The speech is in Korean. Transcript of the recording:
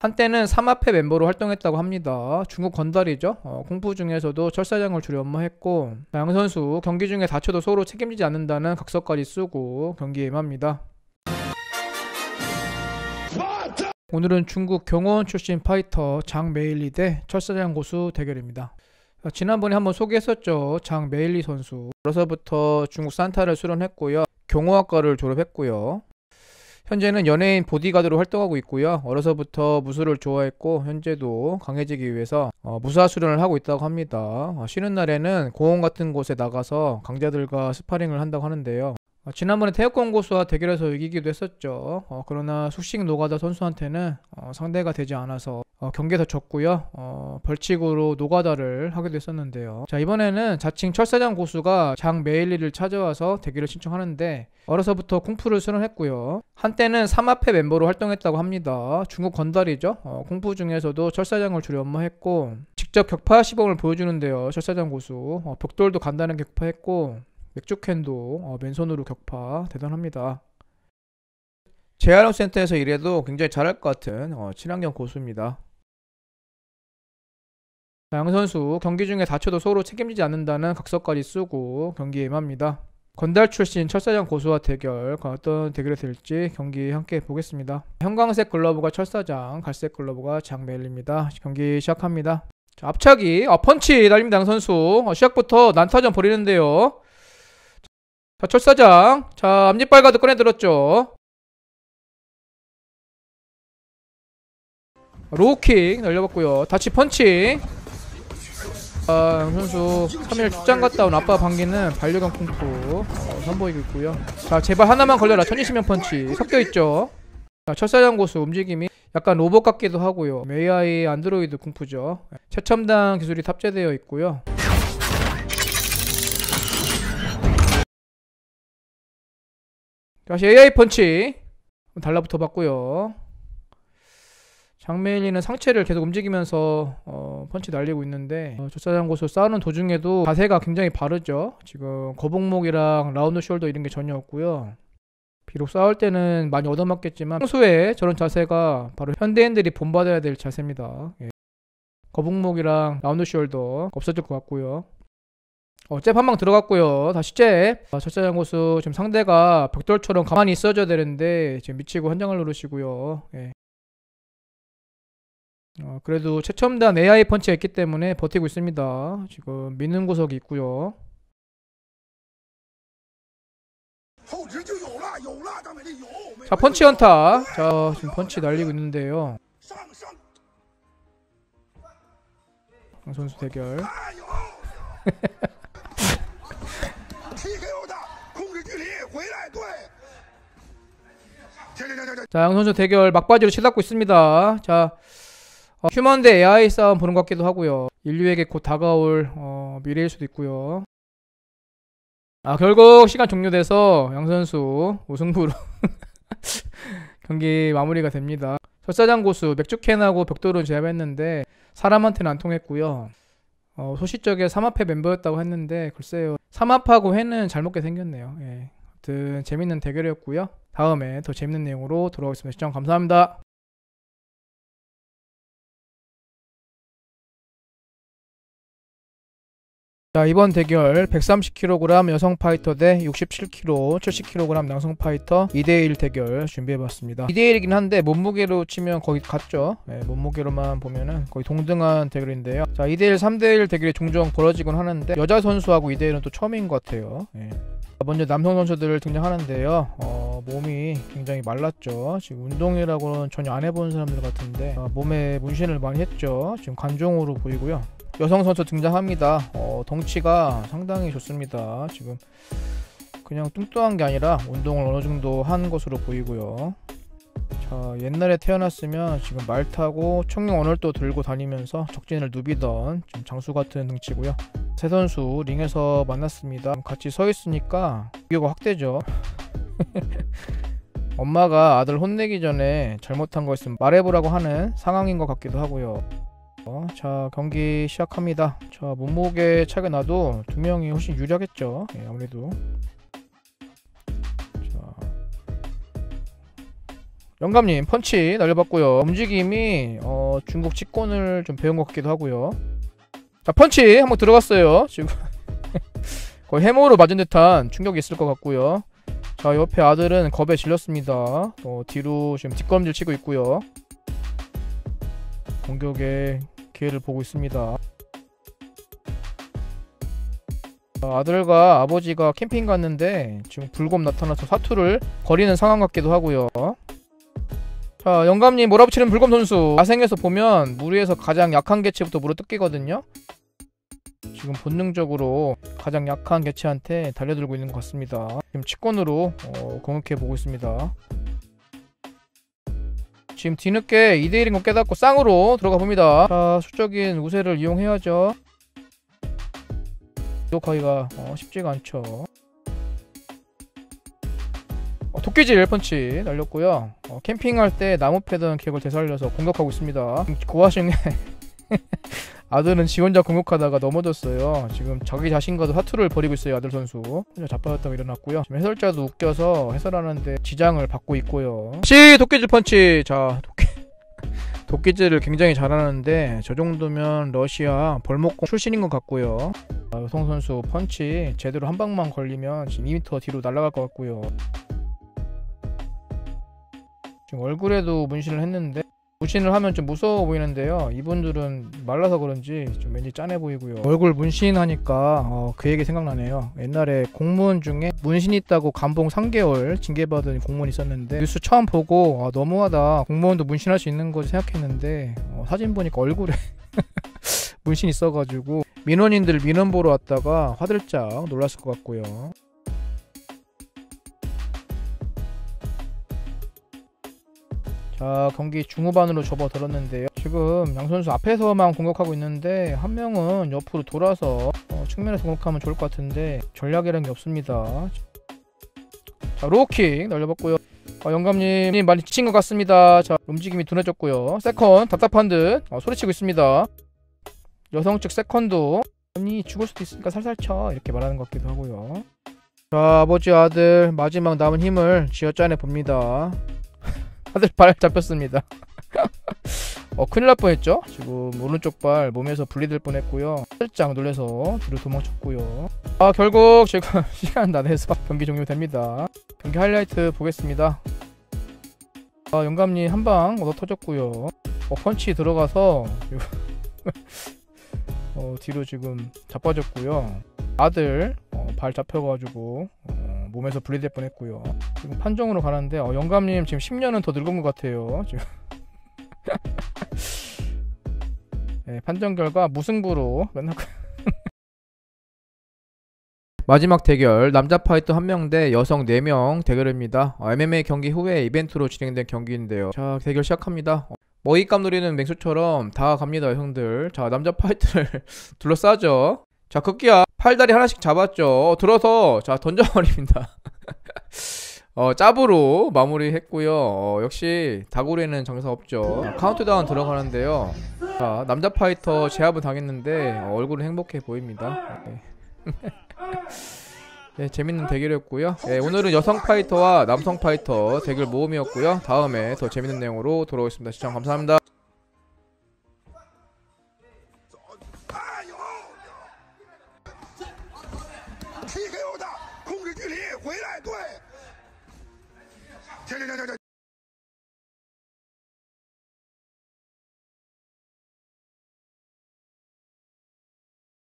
한때는 삼합회 멤버로 활동했다고 합니다. 중국 건달이죠. 공부 중에서도 철사장을 주로 연마했고, 양 선수 경기 중에 다쳐도 서로 책임지지 않는다는 각서까지 쓰고 경기에 임합니다. 오늘은 중국 경호원 출신 파이터 장메일리 대 철사장 고수 대결입니다. 지난번에 한번 소개했었죠. 장메일리 선수. 어려서부터 중국 산타를 수련했고요. 경호학과를 졸업했고요. 현재는 연예인 보디가드로 활동하고 있고요. 어려서부터 무술을 좋아했고 현재도 강해지기 위해서 무사 수련을 하고 있다고 합니다. 쉬는 날에는 공원 같은 곳에 나가서 강자들과 스파링을 한다고 하는데요. 지난번에 태극권 고수와 대결에서 이기기도 했었죠. 그러나 숙식 노가다 선수한테는 상대가 되지 않아서 경기에서 졌고요. 벌칙으로 노가다를 하기도 했었는데요. 자, 이번에는 자칭 철사장 고수가 장메일리를 찾아와서 대결을 신청하는데 어려서부터 쿵푸를 수련했고요. 한때는 삼합회 멤버로 활동했다고 합니다. 중국 건달이죠. 쿵푸 중에서도 철사장을 주로 연마했고 직접 격파 시범을 보여주는데요. 철사장 고수. 벽돌도 간단하게 격파했고 맥주캔도 맨손으로 격파 대단합니다. 재활용센터에서 일해도 굉장히 잘할 것 같은 친환경 고수입니다. 양 선수 경기 중에 다쳐도 서로 책임지지 않는다는 각서까지 쓰고 경기에 임합니다. 건달 출신 철사장 고수와 대결, 어떤 대결이 될지 경기 함께 보겠습니다. 형광색 글러브가 철사장, 갈색 글러브가 장메일리입니다. 경기 시작합니다. 자, 앞차기, 펀치 날립니다. 양 선수 시작부터 난타전 벌이는데요. 자, 철사장. 자, 앞니빨가드 꺼내들었죠. 로우킥 날려봤고요. 다치 펀치. 양선수 3일 출장 갔다 온 아빠 방귀는 반려견 쿵푸 선보이고 있고요. 자, 제발 하나만 걸려라. 천지시면 펀치 섞여있죠. 자, 철사장 고수 움직임이 약간 로봇 같기도 하고요. AI 안드로이드 쿵푸죠. 최첨단 기술이 탑재되어 있고요. 다시 AI 펀치 달라붙어 봤고요. 장메일리는 상체를 계속 움직이면서 펀치 날리고 있는데 철사장 고수 싸우는 도중에도 자세가 굉장히 바르죠. 지금 거북목이랑 라운드 숄더 이런 게 전혀 없고요. 비록 싸울 때는 많이 얻어맞겠지만 평소에 저런 자세가 바로 현대인들이 본받아야 될 자세입니다. 예. 거북목이랑 라운드 숄더 없어질 것 같고요. 잽 한 방 들어갔고요. 다시 잽. 철사장 고수 지금 상대가 벽돌처럼 가만히 있어줘야 되는데 지금 미치고 한장을 누르시고요. 예. 그래도 최첨단 AI 펀치가 있기 때문에 버티고 있습니다. 지금 믿는 구석이 있고요. 자, 펀치 연타. 자, 지금 펀치 날리고 있는데요. 양 선수 대결. 자, 양 선수 대결 막바지로 치닫고 있습니다. 자, 휴먼 대 AI 싸움 보는 것 같기도 하고요. 인류에게 곧 다가올 미래일 수도 있고요. 결국 시간 종료돼서 양 선수 우승부로 경기 마무리가 됩니다. 철사장 고수 맥주캔하고 벽돌은 제압했는데 사람한테는 안 통했고요. 소시적에 삼합회 멤버였다고 했는데 글쎄요, 삼합하고 회는 잘 먹게 생겼네요. 예. 아무튼 재밌는 대결이었고요. 다음에 더 재밌는 내용으로 돌아오겠습니다. 시청 감사합니다. 자, 이번 대결 130kg 여성 파이터 대 67kg 70kg 남성 파이터 2대1 대결 준비해봤습니다. 2대1이긴 한데 몸무게로 치면 거의 같죠. 네, 몸무게로만 보면은 거의 동등한 대결인데요. 자, 2대1 3대1 대결이 종종 벌어지곤 하는데 여자 선수하고 2대1은 또 처음인 것 같아요. 네. 먼저 남성 선수들 등장하는데요. 몸이 굉장히 말랐죠. 지금 운동이라고는 전혀 안 해본 사람들 같은데 몸에 문신을 많이 했죠. 지금 관종으로 보이고요. 여성 선수 등장합니다. 덩치가 상당히 좋습니다. 지금 그냥 뚱뚱한 게 아니라 운동을 어느 정도 한 것으로 보이고요. 자, 옛날에 태어났으면 지금 말 타고 청룡 언월도 들고 다니면서 적진을 누비던 좀 장수 같은 등치고요. 세 선수 링에서 만났습니다. 같이 서 있으니까 비교가 확 되죠. 엄마가 아들 혼내기 전에 잘못한 거 있으면 말해보라고 하는 상황인 것 같기도 하고요. 자, 경기 시작합니다. 자, 몸무게 차이가 나도 두 명이 훨씬 유리하겠죠. 예, 아무래도. 자, 영감님 펀치 날려봤고요. 움직임이 중국 치권을 좀 배운 것 같기도 하고요. 자, 펀치 한번 들어갔어요. 지금 거의 해머로 맞은 듯한 충격이 있을 것 같고요. 자, 옆에 아들은 겁에 질렸습니다. 뒤로 지금 뒷걸음질 치고 있고요. 공격의 기회를 보고 있습니다. 아들과 아버지가 캠핑 갔는데 지금 불곰 나타나서 사투를 벌이는 상황 같기도 하고요. 자, 영감님 몰아붙이는 불곰 선수. 야생에서 보면 무리에서 가장 약한 개체부터 물어뜯기거든요. 지금 본능적으로 가장 약한 개체한테 달려들고 있는 것 같습니다. 지금 치권으로 공격해보고 있습니다. 지금 뒤늦게 2대1인 거 깨닫고 쌍으로 들어가 봅니다. 자, 수적인 우세를 이용해야죠. 기록하기가 쉽지가 않죠. 도끼질 펀치 날렸고요. 캠핑할 때 나무 패던 기억을 되살려서 공격하고 있습니다. 그 와중에 아들은 지 혼자 공격하다가 넘어졌어요. 지금 자기 자신과도 사투를 벌이고 있어요. 아들 선수 혼자 자빠졌다가 일어났고요. 지금 해설자도 웃겨서 해설하는데 지장을 받고 있고요. 시 도끼질 펀치. 자, 도끼질을 굉장히 잘하는데 저 정도면 러시아 벌목공 출신인 것 같고요. 여성 선수 펀치 제대로 한 방만 걸리면 지금 2m 뒤로 날아갈 것 같고요. 지금 얼굴에도 문신을 했는데 문신을 하면 좀 무서워 보이는데요. 이분들은 말라서 그런지 좀 왠지 짠해 보이고요. 얼굴 문신하니까 그 얘기 생각나네요. 옛날에 공무원 중에 문신 있다고 감봉 3개월 징계받은 공무원 있었는데 뉴스 처음 보고 너무하다. 공무원도 문신할 수 있는 거지 생각했는데 사진 보니까 얼굴에 문신 있어가지고 민원인들 민원 보러 왔다가 화들짝 놀랐을 것 같고요. 자, 경기 중후반으로 접어들었는데요. 지금 양 선수 앞에서만 공격하고 있는데 한 명은 옆으로 돌아서 측면에서 공격하면 좋을 것 같은데 전략이라는 게 없습니다. 자, 로우킥 날려봤고요. 영감님이 많이 지친 것 같습니다. 자, 움직임이 둔해졌고요. 세컨 답답한 듯 소리치고 있습니다. 여성 측 세컨도 언니 죽을 수도 있으니까 살살 쳐 이렇게 말하는 것 같기도 하고요. 자, 아버지 아들 마지막 남은 힘을 쥐어짜내 봅니다. 아들 발 잡혔습니다. 큰일 날 뻔했죠. 지금 오른쪽 발 몸에서 분리될 뻔했고요. 살짝 놀래서 뒤로 도망쳤고요. 결국 지금 시간 다 돼서 경기 종료됩니다. 경기 하이라이트 보겠습니다. 영감님 한방 얻어 터졌고요. 펀치 들어가서 뒤로 지금 자빠졌고요. 아들 발 잡혀가지고 몸에서 분리될 뻔했고요. 지금 판정으로 가는데 영감님 지금 10년은 더 늙은 것 같아요. 지금 네, 판정 결과 무승부로 끝났고요. 마지막 대결 남자 파이터 1명 대 여성 4명 대결입니다. MMA 경기 후에 이벤트로 진행된 경기인데요. 자, 대결 시작합니다. 먹잇감 노리는 맹수처럼 다 갑니다 형들. 자, 남자 파이터를 둘러싸죠. 자, 급기야 팔다리 하나씩 잡았죠. 들어서 자 던져버립니다. 짭으로 마무리했고요. 역시 다구리는 정사 없죠. 카운트다운 들어가는데요. 자, 남자 파이터 제압을 당했는데 얼굴은 행복해 보입니다. 네, 재밌는 대결이었고요. 네, 오늘은 여성 파이터와 남성 파이터 대결 모음이었고요. 다음에 더 재밌는 내용으로 돌아오겠습니다. 시청 감사합니다.